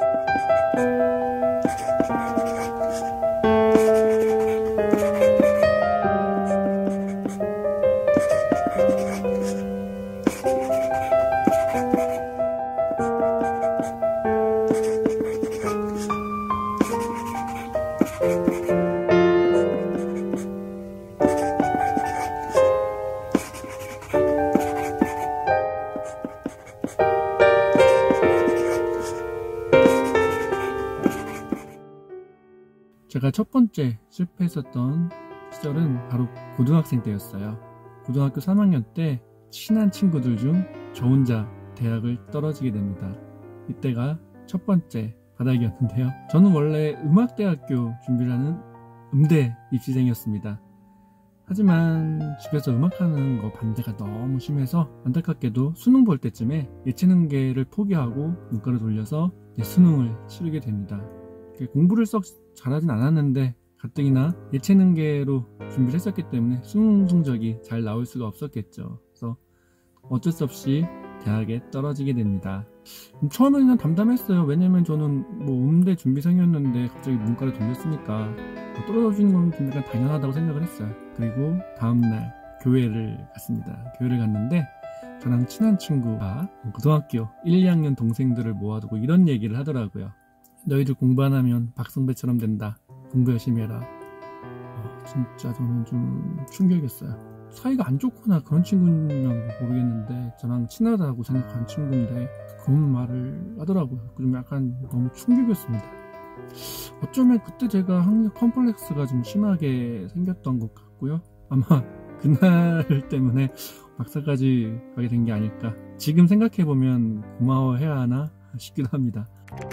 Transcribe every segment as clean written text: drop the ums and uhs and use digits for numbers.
제가 첫 번째 실패했었던 시절은 바로 고등학생 때였어요. 고등학교 3학년 때 친한 친구들 중 저 혼자 대학을 떨어지게 됩니다. 이때가 첫 번째 바닥이었는데요. 저는 원래 음악대학교 준비를 하는 음대 입시생이었습니다. 하지만 집에서 음악하는 거 반대가 너무 심해서 안타깝게도 수능 볼 때쯤에 예체능계를 포기하고 문과로 돌려서 수능을 치르게 됩니다. 공부를 썩 잘하진 않았는데 가뜩이나 예체능계로 준비를 했었기 때문에 수능 성적이 잘 나올 수가 없었겠죠. 그래서 어쩔 수 없이 대학에 떨어지게 됩니다. 처음에는 담담했어요. 왜냐면 저는 음대 준비생이었는데 갑자기 문과를 돌렸으니까 떨어지는 건 좀 약간 당연하다고 생각을 했어요. 그리고 다음날 교회를 갔습니다. 교회를 갔는데 저랑 친한 친구가 고등학교 1, 2학년 동생들을 모아두고 이런 얘기를 하더라고요. 너희들 공부 안 하면 박성배처럼 된다. 공부 열심히 해라. 진짜 저는 좀 충격이었어요. 사이가 안 좋거나 그런 친구면 모르겠는데 저랑 친하다고 생각한 친구인데 그런 말을 하더라고요. 좀 약간 너무 충격이었습니다. 어쩌면 그때 제가 학력 컴플렉스가 좀 심하게 생겼던 것 같고요. 아마 그날 때문에 박사까지 가게 된 게 아닐까. 지금 생각해보면 고마워해야 하나 싶기도 합니다.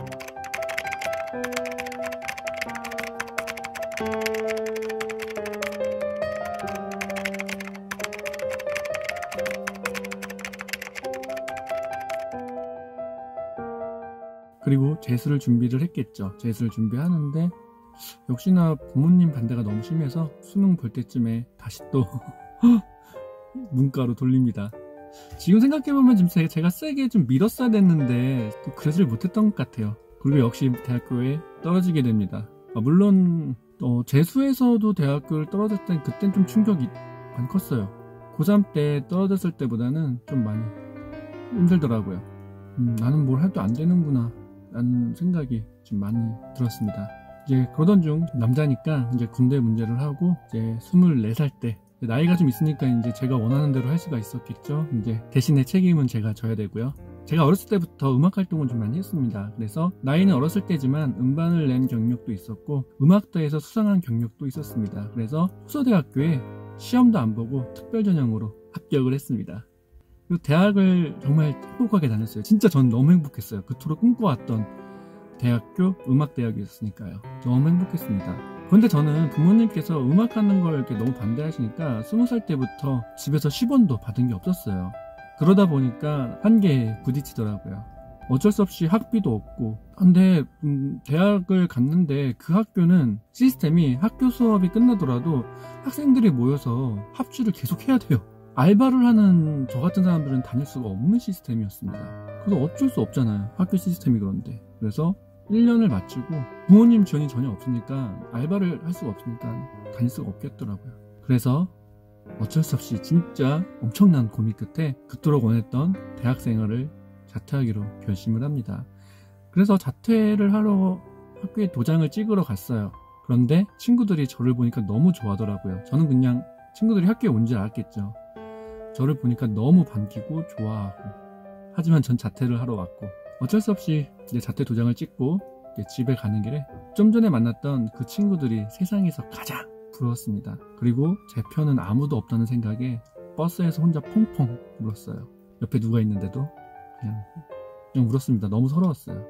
그리고 재수를 준비를 했겠죠. 재수를 준비하는데 역시나 부모님 반대가 너무 심해서 수능 볼 때쯤에 다시 또 문과로 돌립니다. 지금 생각해보면 지금 제가 세게 좀 밀었어야 됐는데 또 그러지를 못했던 것 같아요. 그리고 역시 대학교에 떨어지게 됩니다. 물론 재수에서도 대학교를 떨어졌을 땐 그땐 좀 충격이 많이 컸어요. 고3 때 떨어졌을 때보다는 좀 많이 힘들더라고요. 나는 뭘 해도 안 되는구나 라는 생각이 좀 많이 들었습니다. 이제 그러던 중 남자니까 이제 군대 문제를 하고 이제 24살 때 나이가 좀 있으니까 이제 제가 원하는 대로 할 수가 있었겠죠. 이제 대신에 책임은 제가 져야 되고요. 제가 어렸을 때부터 음악 활동을 좀 많이 했습니다. 그래서 나이는 어렸을 때지만 음반을 낸 경력도 있었고 음악대에서 수상한 경력도 있었습니다. 그래서 호서대학교에 시험도 안 보고 특별 전형으로 합격을 했습니다. 그리고 대학을 정말 행복하게 다녔어요. 진짜 전 너무 행복했어요. 그토록 꿈꿔왔던 대학교 음악대학이었으니까요. 너무 행복했습니다. 그런데 저는 부모님께서 음악하는 걸 이렇게 너무 반대하시니까 20살 때부터 집에서 10원도 받은 게 없었어요. 그러다 보니까 한계에 부딪히더라고요. 어쩔 수 없이 학비도 없고. 근데 대학을 갔는데 그 학교는 시스템이 학교 수업이 끝나더라도 학생들이 모여서 합주를 계속 해야 돼요. 알바를 하는 저 같은 사람들은 다닐 수가 없는 시스템이었습니다. 그래서 어쩔 수 없잖아요. 학교 시스템이 그런데. 그래서 1년을 마치고 부모님 지원이 전혀 없으니까 알바를 할 수가 없으니까 다닐 수가 없겠더라고요. 그래서 어쩔 수 없이 진짜 엄청난 고민 끝에 그토록 원했던 대학 생활을 자퇴하기로 결심을 합니다. 그래서 자퇴를 하러 학교에 도장을 찍으러 갔어요. 그런데 친구들이 저를 보니까 너무 좋아하더라고요. 저는 그냥 친구들이 학교에 온 줄 알았겠죠. 저를 보니까 너무 반기고 좋아하고. 하지만 전 자퇴를 하러 왔고 어쩔 수 없이 이제 자퇴 도장을 찍고 이제 집에 가는 길에 좀 전에 만났던 그 친구들이 세상에서 가장 부러웠습니다. 그리고 제 편은 아무도 없다는 생각에 버스에서 혼자 펑펑 울었어요. 옆에 누가 있는데도 그냥 울었습니다. 너무 서러웠어요.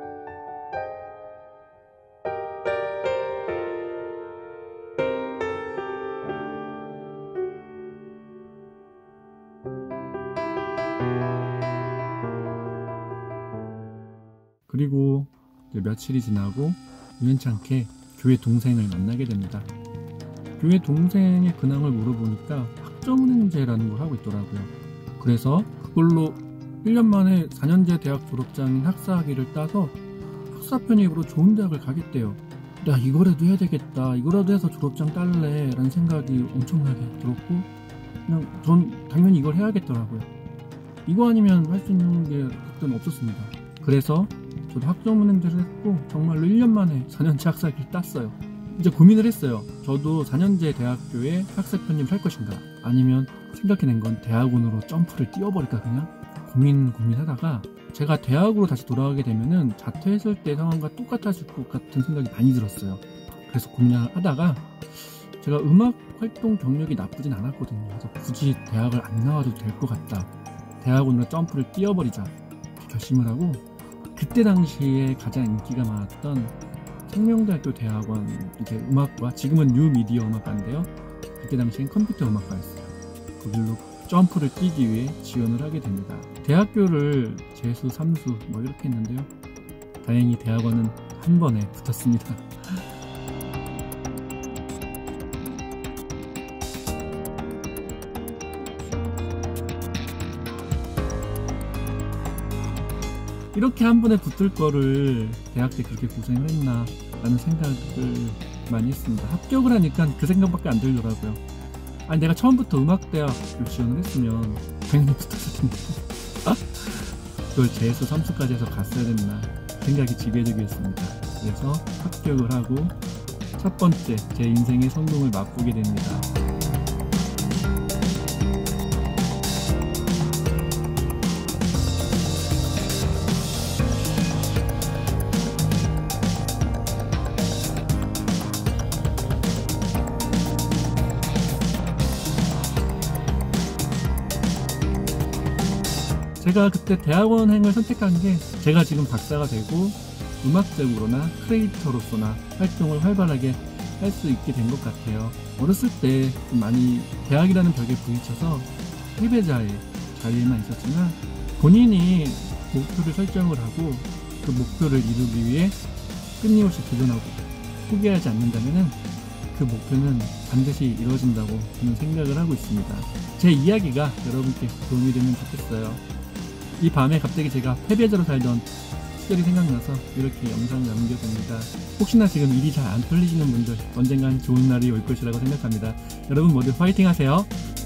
그리고 며칠이 지나고 우연찮게 교회 동생을 만나게 됩니다. 교회 동생의 근황을 물어보니까 학점은행제라는 걸 하고 있더라고요. 그래서 그걸로 1년 만에 4년제 대학 졸업장인 학사학위를 따서 학사 편입으로 좋은 대학을 가겠대요. 나 이거라도 해야 되겠다, 이거라도 해서 졸업장 딸래 라는 생각이 엄청나게 들었고, 그냥 전 당연히 이걸 해야겠더라고요. 이거 아니면 할 수 있는 게 그때는 없었습니다. 그래서 저도 학점은행제를 했고 정말로 1년 만에 4년제 학사학위를 땄어요. 이제 고민을 했어요. 저도 4년제 대학교에 학사 편입을 할 것인가, 아니면 생각해낸 건 대학원으로 점프를 뛰어버릴까. 그냥 고민하다가 제가 대학으로 다시 돌아가게 되면은 자퇴했을 때 상황과 똑같아질 것 같은 생각이 많이 들었어요. 그래서 고민하다가 제가 음악 활동 경력이 나쁘진 않았거든요. 그래서 굳이 대학을 안 나와도 될 것 같다, 대학원으로 점프를 뛰어버리자 이렇게 결심을 하고, 그때 당시에 가장 인기가 많았던 생명대학교 대학원 이제 음악과, 지금은 뉴미디어 음악과인데요, 그때 당시엔 컴퓨터 음악과였어요. 거길로 점프를 뛰기 위해 지원을 하게 됩니다. 대학교를 재수, 삼수 뭐 이렇게 했는데요, 다행히 대학원은 한 번에 붙었습니다. 이렇게 한 번에 붙을 거를 대학 때 그렇게 고생을 했나 라는 생각을 많이 했습니다. 합격을 하니까 그 생각밖에 안 들더라고요. 아니, 내가 처음부터 음악대학교 지원을 했으면 당연히 붙었을 텐데 그걸 재수 3수까지 해서 갔어야 됐나 생각이 지배적이었습니다. 그래서 합격을 하고 첫 번째 제 인생의 성공을 맛보게 됩니다. 제가 그때 대학원행을 선택한 게, 제가 지금 박사가 되고 음악적으로나 크리에이터로서나 활동을 활발하게 할 수 있게 된 것 같아요. 어렸을 때 많이 대학이라는 벽에 부딪혀서 패배자의 자리에만 있었지만, 본인이 목표를 설정을 하고 그 목표를 이루기 위해 끊임없이 도전하고 포기하지 않는다면 그 목표는 반드시 이루어진다고 저는 생각을 하고 있습니다. 제 이야기가 여러분께 도움이 되면 좋겠어요. 이 밤에 갑자기 제가 패배자로 살던 시절이 생각나서 이렇게 영상을 남겨봅니다. 혹시나 지금 일이 잘 안 풀리시는 분들, 언젠간 좋은 날이 올 것이라고 생각합니다. 여러분 모두 화이팅 하세요.